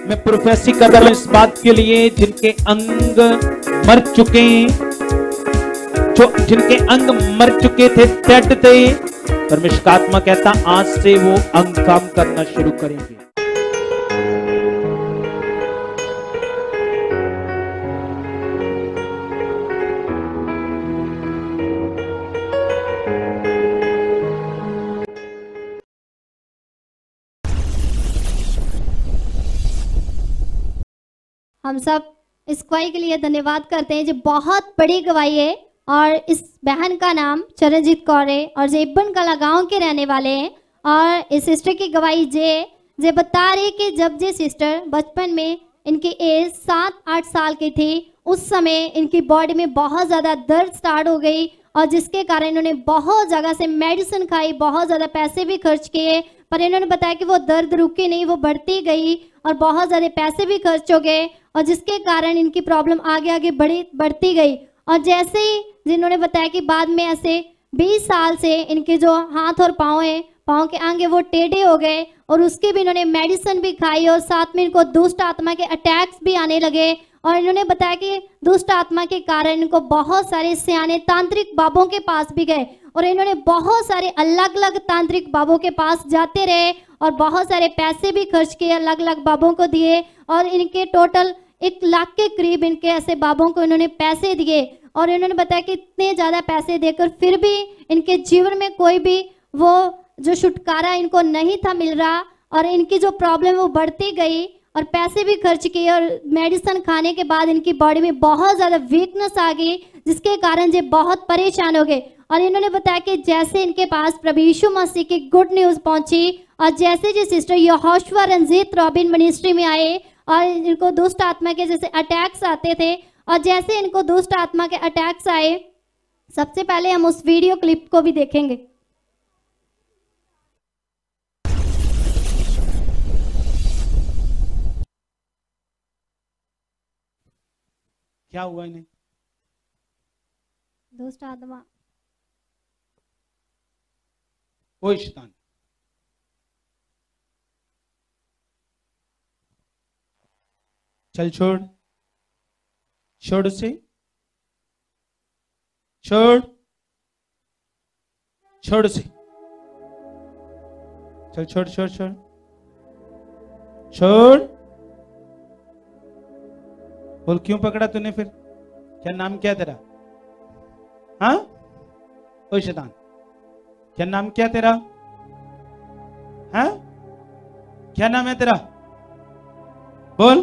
मैं प्रोफेसी कर रहा हूं इस बात के लिए जिनके अंग मर चुके हैं, जो जिनके अंग मर चुके थे, डेड थे, परमेश्वर का आत्मा कहता आज से वो अंग काम करना शुरू करेंगे। हम सब इस गवाही के लिए धन्यवाद करते हैं जो बहुत बड़ी गवाही है। और इस बहन का नाम चरणजीत कौर है और जे इब्बन कला गांव के रहने वाले हैं। और इस सिस्टर की गवाही जे बता रहे कि जब जे सिस्टर बचपन में इनकी एज 7-8 साल की थी, उस समय इनकी बॉडी में बहुत ज़्यादा दर्द स्टार्ट हो गई और जिसके कारण इन्होंने बहुत जगह से मेडिसिन खाई, बहुत ज़्यादा पैसे भी खर्च किए, पर इन्होंने बताया कि वो दर्द रुकी नहीं, वो बढ़ती गई और बहुत ज़्यादा पैसे भी खर्च हो गए और जिसके कारण इनकी प्रॉब्लम आगे आगे बढ़ती गई। और जैसे ही जिन्होंने बताया कि बाद में ऐसे 20 साल से इनके जो हाथ और पाँव हैं, पाँव के अंग वो टेढ़े हो गए और उसके भी इन्होंने मेडिसिन भी खाई और साथ में इनको दुष्ट आत्मा के अटैक्स भी आने लगे। और इन्होंने बताया कि दुष्ट आत्मा के कारण इनको बहुत सारे सियाने तांत्रिक बाबों के पास भी गए और इन्होंने बहुत सारे अलग अलग तांत्रिक बाबों के पास जाते रहे और बहुत सारे पैसे भी खर्च किए, अलग अलग बाबों को दिए और इनके टोटल 1 लाख के करीब इनके ऐसे बाबों को इन्होंने पैसे दिए। और इन्होंने बताया कि इतने ज़्यादा पैसे देकर फिर भी इनके जीवन में कोई भी वो जो छुटकारा इनको नहीं था मिल रहा और इनकी जो प्रॉब्लम वो बढ़ती गई और पैसे भी खर्च किए और मेडिसिन खाने के बाद इनकी बॉडी में बहुत ज़्यादा वीकनेस आ गई, जिसके कारण ये बहुत परेशान हो गए। और इन्होंने बताया कि जैसे इनके पास प्रभु यीशु मसीह की गुड न्यूज़ पहुंची और जैसे जी sister Yehoshua Ranjit Robin ministry में आए और इनको दुष्ट आत्मा के जैसे अटैक्स आते थे और जैसे इनको दुष्ट आत्मा के अटैक्स आए, सबसे पहले हम उस वीडियो क्लिप को भी देखेंगे। क्या हुआ इन्हें? दुष्ट आत्मा। ओए शैतान, चल छोड़, छोड़ उसे, छोड़, छोड़ उसे, चल छोड़ छोड़ छोड़ छोड़। बोल क्यों पकड़ा तूने फिर? क्या नाम क्या तेरा? हाँ ओए शैतान, क्या नाम क्या तेरा? हाँ क्या नाम है तेरा? बोल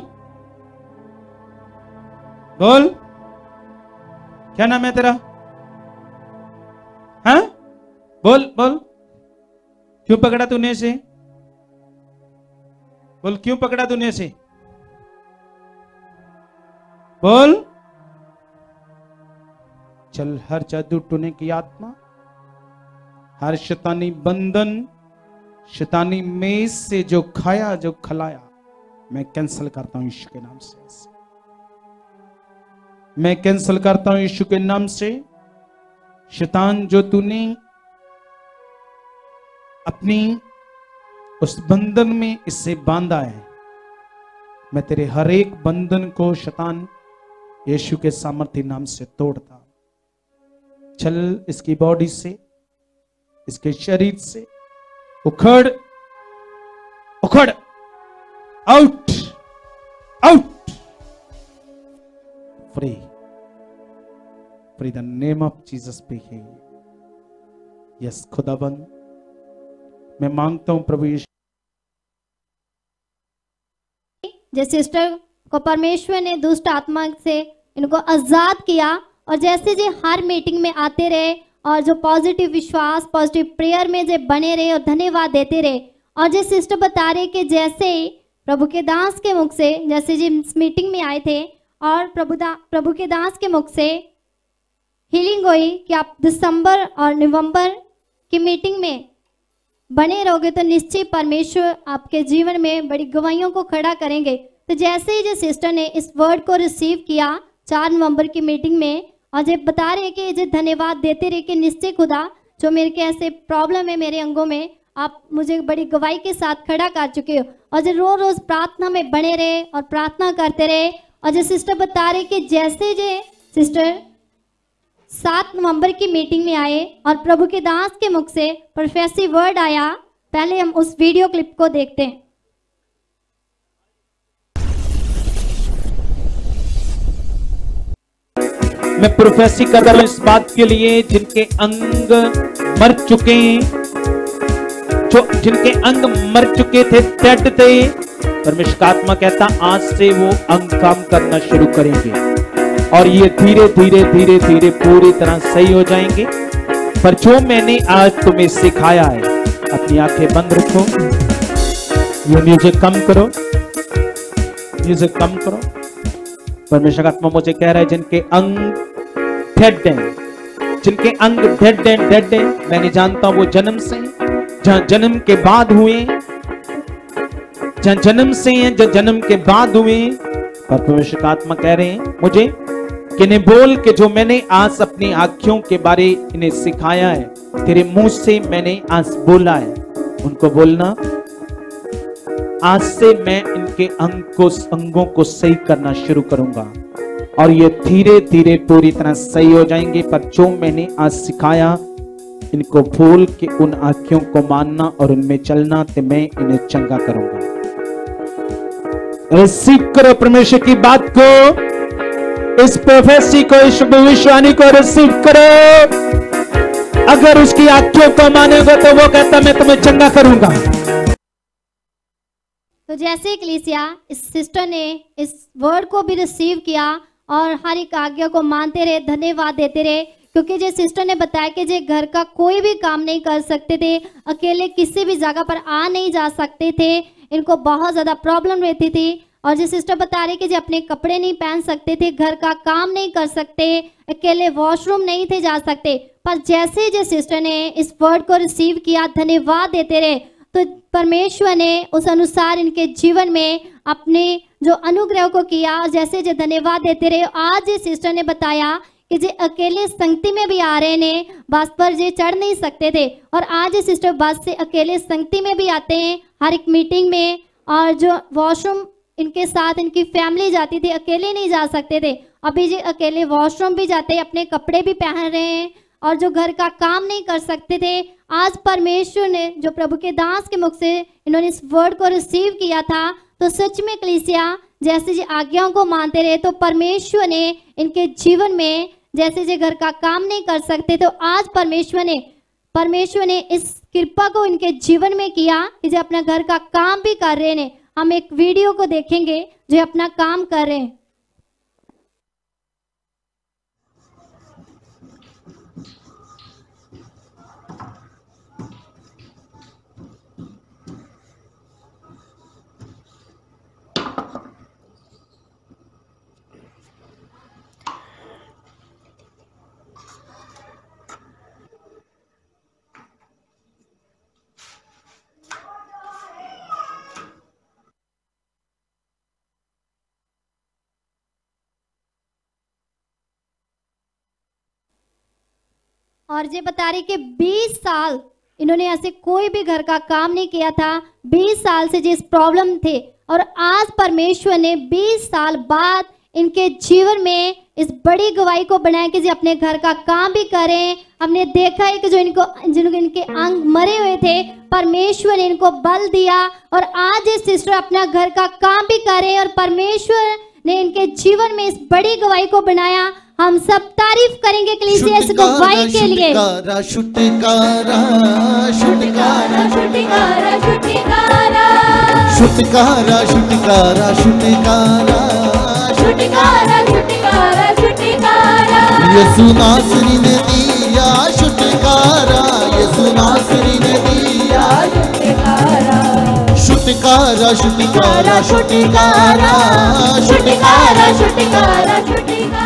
बोल, क्या नाम है तेरा? हाँ बोल बोल, क्यों पकड़ा तूने इसे? बोल क्यों पकड़ा तूने इसे? बोल। चल हर जादू टूने की आत्मा, हर शैतानी बंधन, शैतानी मेज से जो खाया जो खलाया, मैं कैंसिल करता हूं यीशु के नाम से। मैं कैंसिल करता हूं यीशु के नाम से। शैतान जो तूने अपनी उस बंधन में इससे बांधा है, मैं तेरे हर एक बंधन को शैतान यीशु के सामर्थ्य नाम से तोड़ता। चल इसकी बॉडी से, इसके शरीर से उखड़ उखड़, out out, free free the name of Jesus पे है। यस खुदाबंद, मैं मांगता हूं प्रभु यीशु, जिस सिस्टर को परमेश्वर ने दुष्ट आत्मा से इनको आजाद किया और जैसे जो हर मीटिंग में आते रहे और जो पॉजिटिव विश्वास, पॉजिटिव प्रेयर में जो बने रहे और धन्यवाद देते रहे। और जो सिस्टर बता रहे कि जैसे प्रभु के दास के मुख से, जैसे जी इस मीटिंग में आए थे और प्रभु के दास के मुख से हीलिंग हुई कि आप दिसंबर और नवंबर की मीटिंग में बने रहोगे तो निश्चय परमेश्वर आपके जीवन में बड़ी गवाहियों को खड़ा करेंगे। तो जैसे ही जो सिस्टर ने इस वर्ड को रिसीव किया 4 नवंबर की मीटिंग में और जब बता रहे कि जो धन्यवाद देते रहे कि निश्चय खुदा जो मेरे के ऐसे प्रॉब्लम है मेरे अंगों में आप मुझे बड़ी गवाही के साथ खड़ा कर चुके हो, और जो रोज रोज प्रार्थना में बने रहे और प्रार्थना करते रहे। और जो सिस्टर बता रहे कि जैसे जे सिस्टर 7 नवंबर की मीटिंग में आए और प्रभु के दास के मुख से प्रोफेसी वर्ड आया। पहले हम उस वीडियो क्लिप को देखते हैं। मैं प्रोफेसी कर रहा हूं इस बात के लिए जिनके अंग मर चुके, जिनके अंग मर चुके थे, डेड थे। परमेश्वर का आत्मा कहता आज से वो अंग काम करना शुरू करेंगे और ये धीरे धीरे धीरे धीरे पूरी तरह सही हो जाएंगे। पर जो मैंने आज तुम्हें सिखाया है, अपनी आंखें बंद रखो, ये म्यूजिक कम करो, म्यूजिक कम करो। परमेश्वर का आत्मा मुझे कह रहा है जिनके अंग डेड हैं, जिनके अंग डेड हैं, मैंने जानता हूं वो जन्म से, जहां जन्म के बाद हुए, जहां जन्म से हैं, जहां जन्म के बाद हुए। पर परमेश्वर का आत्मा कह रहे हैं मुझे कि इन्हें बोल के जो मैंने आज अपनी आंखों के बारे इन्हें सिखाया है, तेरे मुंह से मैंने आज बोला है, उनको बोलना आज से मैं इनके अंगों को सही करना शुरू करूंगा और ये धीरे धीरे पूरी तरह सही हो जाएंगे। पर जो मैंने आज सिखाया इनको भूल के उन आंखों को मानना और उनमें चलना, तो मैं इन्हें चंगा करूंगा। रिसीव करो परमेश्वर की बात को, इस प्रोफेसी को, इस भविष्यवाणी को रिसीव करो। अगर उसकी आंखों को मानेगा तो वो कहता मैं तुम्हें चंगा करूंगा। तो जैसे कलीसिया इस सिस्टर ने इस वर्ड को भी रिसीव किया और हर एक आज्ञा को मानते रहे, धन्यवाद देते रहे, क्योंकि जो सिस्टर ने बताया कि जो घर का कोई भी काम नहीं कर सकते थे, अकेले किसी भी जगह पर आ नहीं जा सकते थे, इनको बहुत ज़्यादा प्रॉब्लम रहती थी। और जो सिस्टर बता रही कि जो अपने कपड़े नहीं पहन सकते थे, घर का काम नहीं कर सकते, अकेले वॉशरूम नहीं थे जा सकते। पर जैसे जो सिस्टर ने इस वर्ड को रिसीव किया, धन्यवाद देते रहे, तो परमेश्वर ने उस अनुसार इनके जीवन में अपने जो अनुग्रह को किया। जैसे जो धन्यवाद देते रहे, आज ये सिस्टर ने बताया कि जो अकेले संगति में भी आ रहे ने, बस पर जे चढ़ नहीं सकते थे, और आज ये सिस्टर बस से अकेले संगति में भी आते हैं हर एक मीटिंग में। और जो वॉशरूम इनके साथ इनकी फैमिली जाती थी, अकेले नहीं जा सकते थे, अभी जी अकेले वॉशरूम भी जाते हैं, अपने कपड़े भी पहन रहे हैं, और जो घर का काम नहीं कर सकते थे, आज परमेश्वर ने जो प्रभु के दास के मुख से इन्होंने इस वर्ड को रिसीव किया था, तो सच में कलीसिया जैसे जी आज्ञाओं को मानते रहे, तो परमेश्वर ने इनके जीवन में जैसे जी घर का काम नहीं कर सकते, तो आज परमेश्वर ने इस कृपा को इनके जीवन में किया कि जो अपना घर का काम भी कर रहे हैं। हम एक वीडियो को देखेंगे जो अपना काम कर रहे हैं। और ये बता रही कि 20 साल इन्होंने ऐसे कोई भी घर का काम नहीं किया था, 20 साल से जिस प्रॉब्लम थे, और आज परमेश्वर ने 20 साल बाद इनके जीवन में इस बड़ी गवाही को बनाया कि जो अपने घर का काम भी करें। हमने देखा है कि जो इनके अंग मरे हुए थे, परमेश्वर ने इनको बल दिया, और आज ये सिस्टर अपना घर का काम भी करें, और परमेश्वर ने इनके जीवन में इस बड़ी गवाही को बनाया। हम सब तारीफ करेंगे कलीसिया इस गवाही के लिए। शुटकारा शुटकारा शुटकारा शुटकारा शुटकारा शुटकारा शुटकारा शुटकारा शुटकारा शुटकारा यीशु नासरी ने दिया शुटकारा, यीशु नासरी ने दिया शुटकारा शुटकारा शुटकारा शुटकारा शुटकारा शुटकारा शुटकारा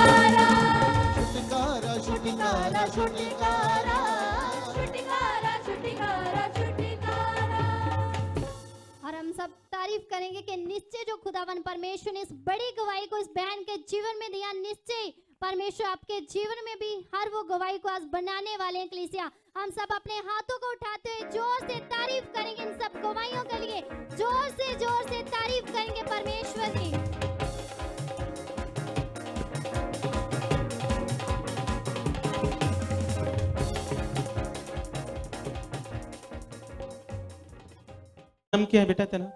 और हम सब तारीफ करेंगे कि निश्चय जो खुदावन परमेश्वर ने इस बड़ी गवाही को इस बहन के जीवन में दिया, निश्चय परमेश्वर आपके जीवन में भी हर वो गवाही को आज बनाने वाले हैं। कलीसिया, हम सब अपने हाथों को उठाते हुए जोर से तारीफ करेंगे इन सब गवाहियों के लिए। जोर से तारीफ करेंगे परमेश्वर की। नाम क्या है बेटा तेरा?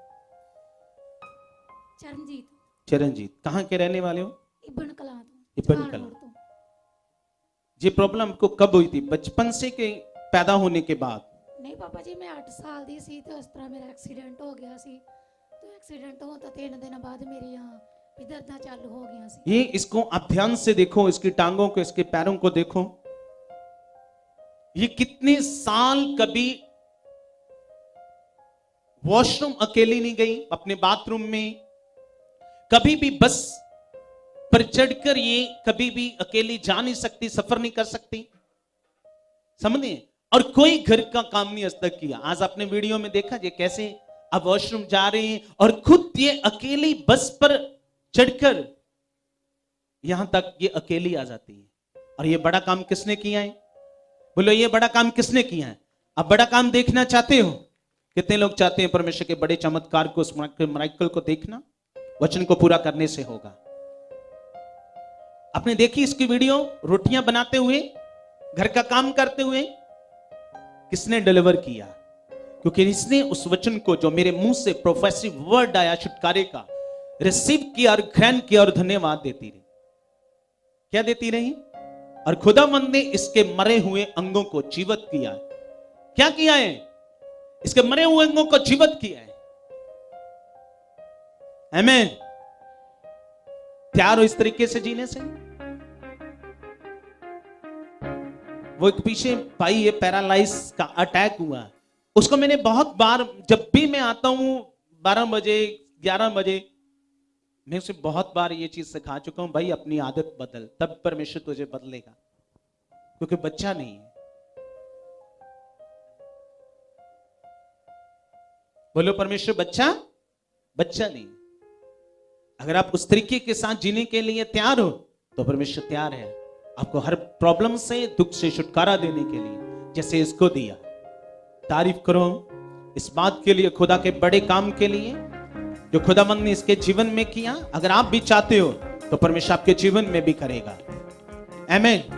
चरणजीत। चरणजीत। कहाँ के रहने वाले हो? इब्बन कलां। इब्बन कलां। ये प्रॉब्लम आपको कब हुई थी? बचपन से के पैदा होने के बाद? नहीं पापा जी, मैं 8 साल दी सी तो इस तरह मेरा एक्सीडेंट हो गया सी। तो एक्सीडेंट हो तो 3 दिन बाद मेरी यहाँ दर्द चालू हो गया सी। ये इसको आप ध्यान से देखो, इसकी टांगों को, इसके पैरों को देखो। ये कितने साल कभी वॉशरूम अकेली नहीं गई, अपने बाथरूम में कभी भी बस पर चढ़कर ये कभी भी अकेली जा नहीं सकती, सफर नहीं कर सकती, समझिए। और कोई घर का काम नहीं आज तक किया। आज आपने वीडियो में देखा ये कैसे अब वॉशरूम जा रहे हैं और खुद ये अकेली बस पर चढ़कर यहां तक ये अकेली आ जाती है। और ये बड़ा काम किसने किया है? बोलो, ये बड़ा काम किसने किया है? अब बड़ा काम देखना चाहते हो? कितने लोग चाहते हैं परमेश्वर के बड़े चमत्कार को, मिरेकल को देखना? वचन को पूरा करने से होगा। आपने देखी इसकी वीडियो, रोटियां बनाते हुए, घर का काम करते हुए, किसने डिलीवर किया? क्योंकि इसने उस वचन को जो मेरे मुंह से प्रोफेसिव वर्ड आया छुटकारे का, रिसीव किया और ग्रहण किया और धन्यवाद देती रही। क्या देती रही? और खुदावंद ने इसके मरे हुए अंगों को जीवित किया। क्या किया है? इसके मरे हुए अंगों को जीवित किया है। आमीन। तैयार हो इस तरीके से जीने से? वो एक पीछे भाई ये पैरालाइज का अटैक हुआ, उसको मैंने बहुत बार, जब भी मैं आता हूं 12 बजे 11 बजे, मैं उसे बहुत बार ये चीज सिखा चुका हूं, भाई अपनी आदत बदल, तब परमेश्वर तुझे बदलेगा। क्योंकि बच्चा नहीं है। बोलो परमेश्वर बच्चा नहीं। अगर आप उस तरीके के साथ जीने के लिए तैयार हो तो परमेश्वर तैयार है आपको हर प्रॉब्लम से, दुख से छुटकारा देने के लिए, जैसे इसको दिया। तारीफ करो इस बात के लिए, खुदा के बड़े काम के लिए जो खुदावंद ने इसके जीवन में किया। अगर आप भी चाहते हो तो परमेश्वर आपके जीवन में भी करेगा। आमीन।